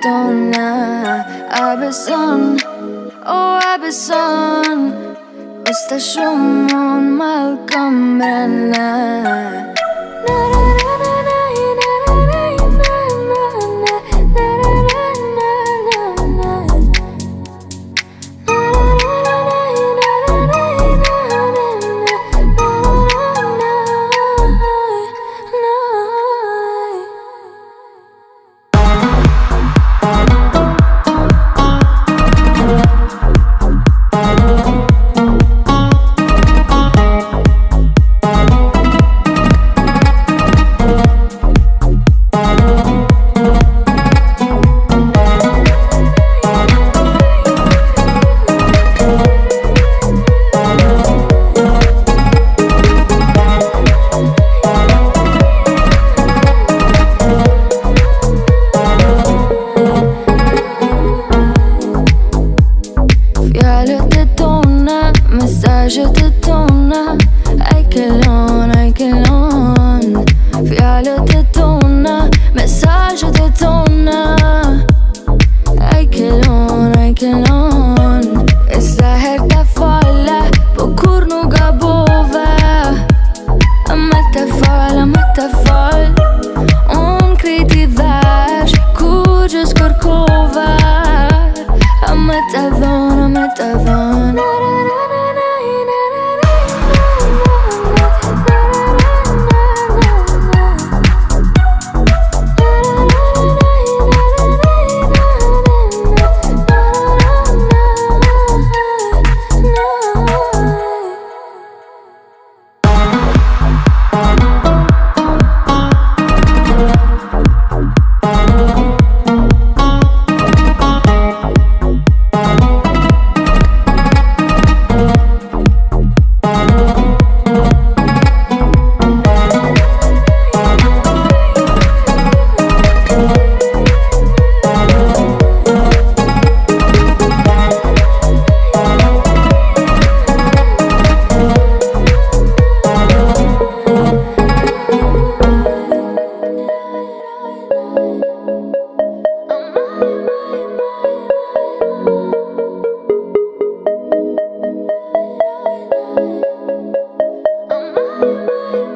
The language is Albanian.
tona. Abeson, oh abeson, basta shumë unë malkom brenda. Fjalet e tona, mesazhet e tona, ai kellon, ai kellon. Fjalet e tona, mesazhet e tona, ai kellon, ai kellon. E sa herë ta fala, po kur nuk gabova. Ama ta fal, unë krejt I dhash, kur gjës kërkova. Ama ta dhon, ama ta dhon. I'm